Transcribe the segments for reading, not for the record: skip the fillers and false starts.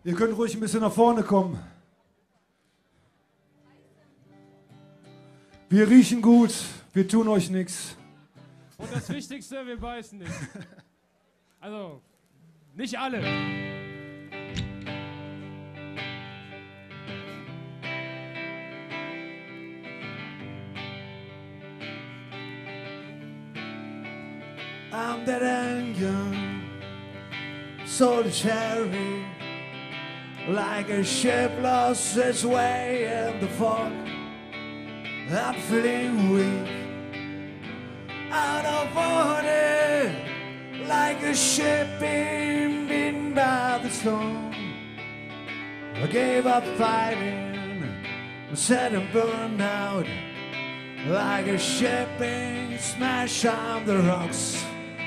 Ihr könnt ruhig ein bisschen nach vorne kommen. Wir riechen gut, wir tun euch nichts. Und das Wichtigste, wir beißen nicht. Also, nicht alle. I'm dead and young, solitary, like a ship lost its way in the fog. I'm feeling weak, out of order, like a ship being beaten by the storm. I gave up fighting, set and burned out, like a ship being smashed on the rocks.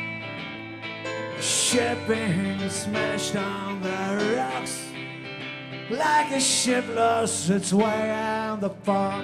Ship being smashed on the rocks, like a ship lost its way in the fog.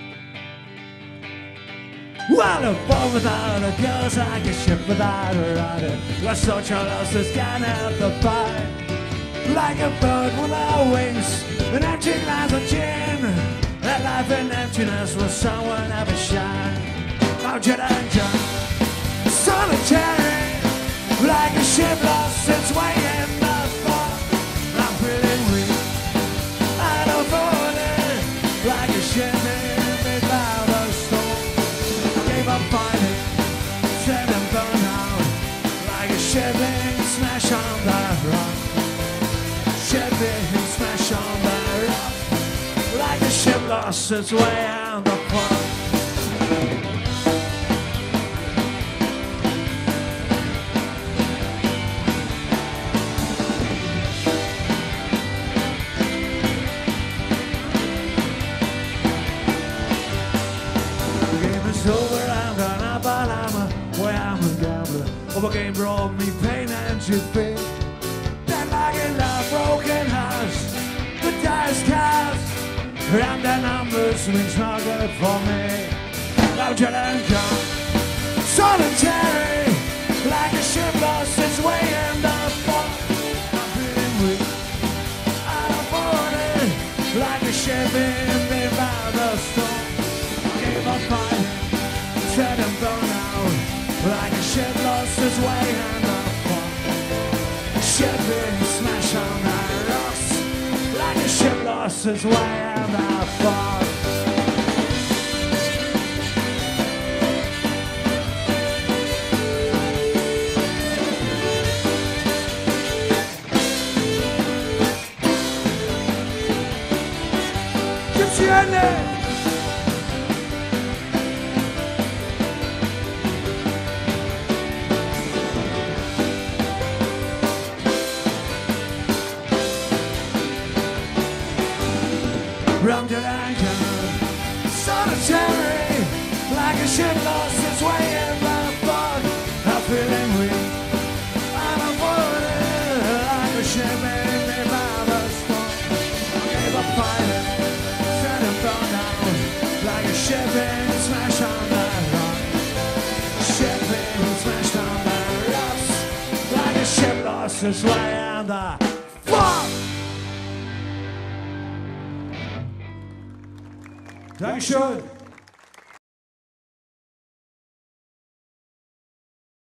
Well, a boat without a ghost, like a ship without a rudder. Lost soldier lost his gun at the fight, like a bird without wings, an empty glass of gin. That life in emptiness will someone ever shine. Mountain and John, solitary, like a ship lost its way in the fog. I'm feeling weak, out of order, like a ship made by the storm. I gave up fighting, set and burn out, like a ship being smashed on the rock. Ship being smashed on the rock, like a ship lost its way on the fog. Over, I'm gone up, but I'm a gambler. Over game brought me pain and defeat. Then like in a broken house, the dice cast, and the numbers means not good for me. Mountain and John, solitary, like a ship lost its way in the fog. I'm feeling weak, out of order, like a ship in by the storm. I gave up fighting, set and burn out, like a ship lost its way in the fog. Ship being smashed on the rocks, like a ship lost its way in the fog. Get you in there! Round and round, solitary, like a ship lost its way in the fog. I'm feeling weak, out of order, like a ship made by the storm. I gave up fighting, set and burned out, like a ship being smashed on the rock. Ship being smashed on the rocks, like a ship lost its way in the fog. Dankeschön.